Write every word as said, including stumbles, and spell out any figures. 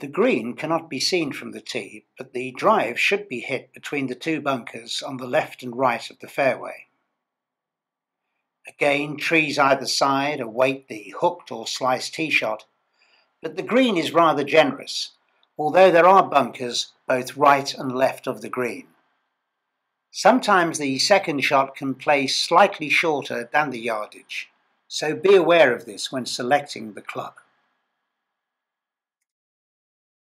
The green cannot be seen from the tee, but the drive should be hit between the two bunkers on the left and right of the fairway. Again, trees either side await the hooked or sliced tee shot, but the green is rather generous, although there are bunkers both right and left of the green. Sometimes the second shot can play slightly shorter than the yardage, so be aware of this when selecting the club.